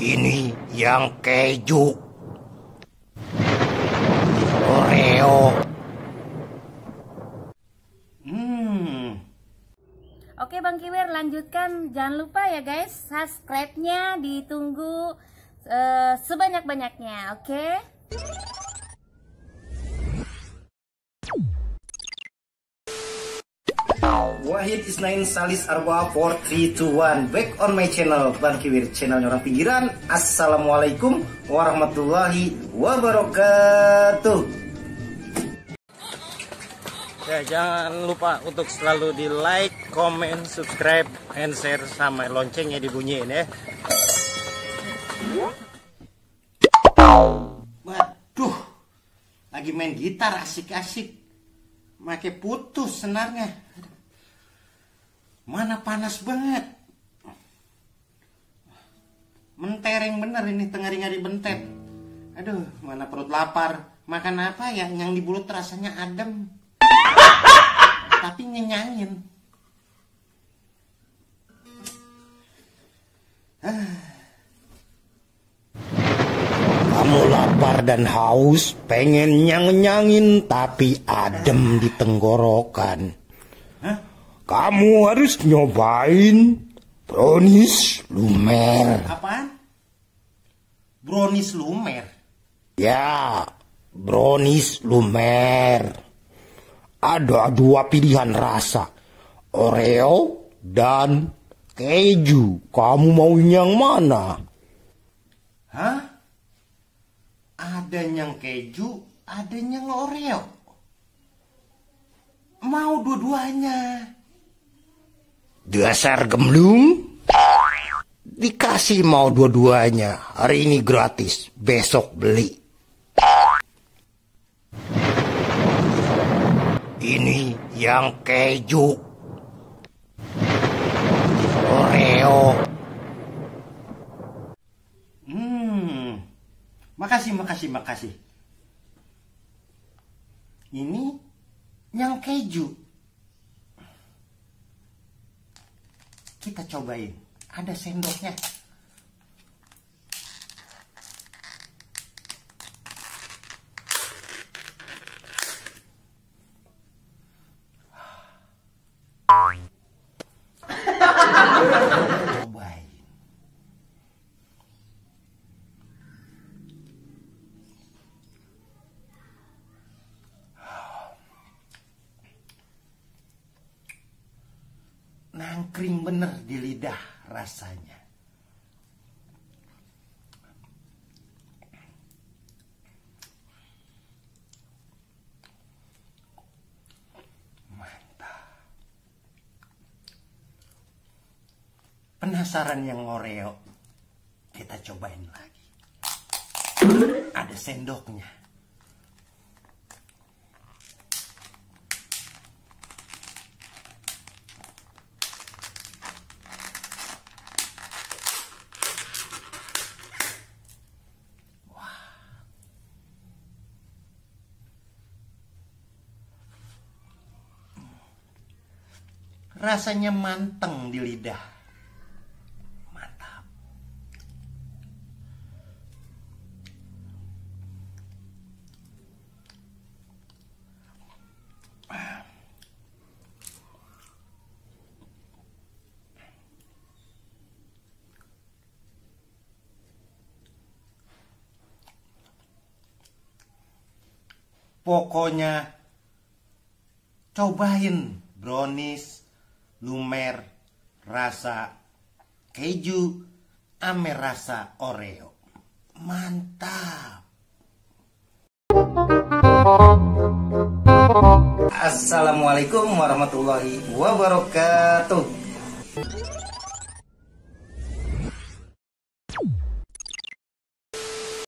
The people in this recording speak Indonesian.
Ini yang keju Oreo. Oke Bang Kiwir, lanjutkan. Jangan lupa ya guys, subscribe-nya ditunggu sebanyak-banyaknya, oke? Wahid Isnain Salis Arba 4321. Back on my channel Bang Kiwir, channelnya orang pinggiran. Assalamualaikum warahmatullahi wabarakatuh. Ya, jangan lupa untuk selalu di like, comment, subscribe, and share, sama loncengnya dibunyiin ya. Waduh, lagi main gitar asik-asik, make putus senarnya. Mana panas banget, mentereng bener ini, tengari-ngari bentet. Aduh, mana perut lapar. Makan apa ya yang di mulut rasanya adem tapi nyenyangin. Kamu lapar dan haus, pengen nyang-nyangin tapi adem di tenggorokan. Kamu harus nyobain brownies lumer. Apaan? Brownies lumer? Ya, brownies lumer. Ada dua pilihan rasa, Oreo dan keju. Kamu mau yang mana? Hah? Ada yang keju, ada yang Oreo. Mau dua-duanya. Dasar gemblung. Dikasih mau dua-duanya. Hari ini gratis, besok beli. Ini yang keju Oreo. Makasih. Ini yang keju. Kita cobain. Ada sendoknya. Cobain. Nangkring bener di lidah rasanya. Mantap. Penasaran yang Oreo? Kita cobain lagi. Ada sendoknya. Rasanya manteng di lidah. Mantap. Pokoknya cobain brownies lumer rasa keju ame rasa Oreo. Mantap. Assalamualaikum warahmatullahi wabarakatuh.